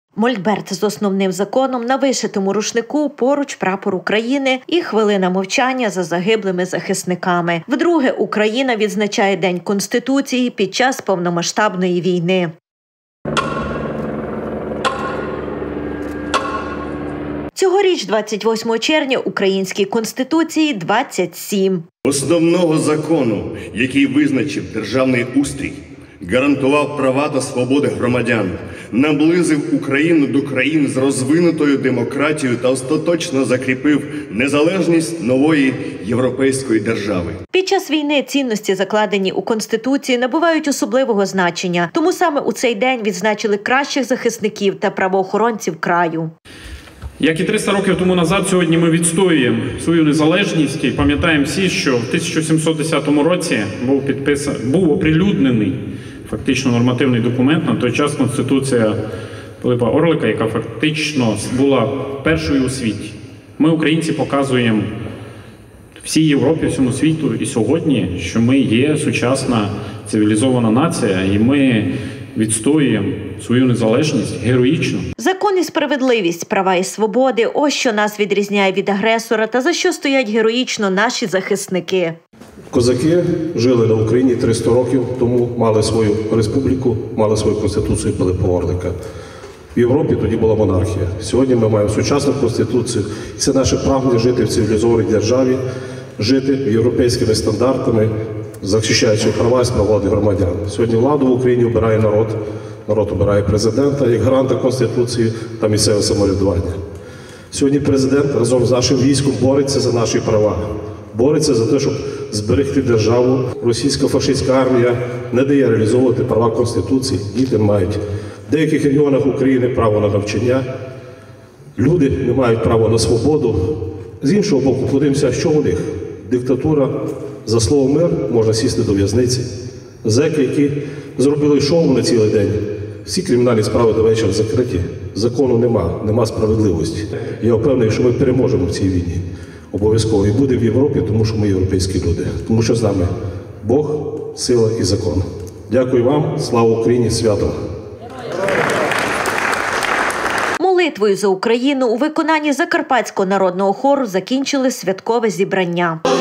Мольберт з основним законом на вишитому рушнику, поруч прапор України і хвилина мовчання за загиблими захисниками. Вдруге Україна відзначає День Конституції під час повномасштабної війни. Цьогоріч, 28 червня, українській Конституції 27. Основного закону, який визначив державний устрій, гарантував права та свободи громадян, наблизив Україну до країн з розвинутою демократією та остаточно закріпив незалежність нової європейської держави. Під час війни цінності, закладені у Конституції, набувають особливого значення. Тому саме у цей день відзначили кращих захисників та правоохоронців краю. Як і 300 років тому назад, сьогодні ми відстоюємо свою незалежність і пам'ятаємо всі, що в 1710 році був оприлюднений фактично нормативний документ, на той час Конституція Пилипа Орлика, яка фактично була першою у світі. Ми, українці, показуємо всій Європі, всьому світу і сьогодні, що ми є сучасна цивілізована нація, і ми відстоюємо свою незалежність героїчно. Закон і справедливість, права і свободи – ось що нас відрізняє від агресора та за що стоять героїчно наші захисники. Козаки жили на Україні 300 років тому, мали свою республіку, мали свою конституцію Пилипа Орлика. В Європі тоді була монархія. Сьогодні ми маємо сучасну конституцію. І це наше прагнення жити в цивілізованій державі, жити європейськими стандартами, захищаючи права і свободи громадян. Сьогодні владу в Україні обирає народ. Народ обирає президента як гаранта Конституції та місцеве самоврядування. Сьогодні президент разом з нашим військом бореться за наші права. Бореться за те, щоб зберегти державу. Російська фашистська армія не дає реалізовувати права Конституції. Діти мають в деяких регіонах України право на навчання. Люди не мають права на свободу. З іншого боку, подивимося, що у них. Диктатура, за слово мир можна сісти до в'язниці. Зеки, які зробили шоу на цілий день, всі кримінальні справи до вечора закриті. Закону нема справедливості. Я впевнений, що ми переможемо в цій війні. Обов'язково. І буде в Європі, тому що ми європейські люди. Тому що з нами Бог, сила і закон. Дякую вам. Слава Україні! Свято! Молитвою за Україну у виконанні Закарпатського народного хору закінчили святкове зібрання.